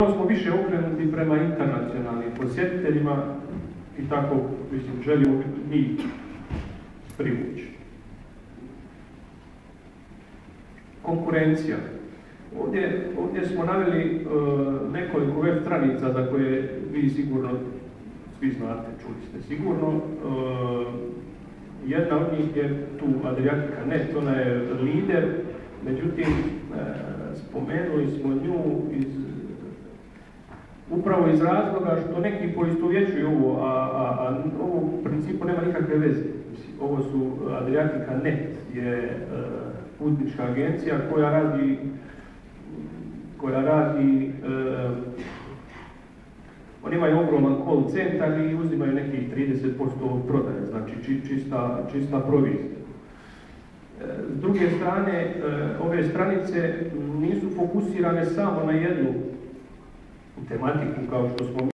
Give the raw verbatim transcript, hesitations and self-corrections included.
smo više okrenuti prema internacionalnim posjetiteljima i tako, mislim, želimo njih privući. Konkurencija. Ovdje, ovdje smo naveli uh, nekoliko web stranica za koje vi sigurno svi znate, čuli ste sigurno. Uh, jedna od njih je tu Adriatica punto net, ona je lider, međutim uh, spomenuli smo nju iz, upravo iz razloga što neki poistovjećuju ovo, a, a, a ovo u principu nema nikakve veze. Ovo su Adriatica punto net je uh, putnička agencija koja radi koja radi, uh, oni imaju ogroman call centar i uzimaju nekih trideset posto od prodaje, znači či, čista, čista provizija. Uh, s druge strane, uh, ove stranice nisu fokusirane samo na jednu tematiku kao što smo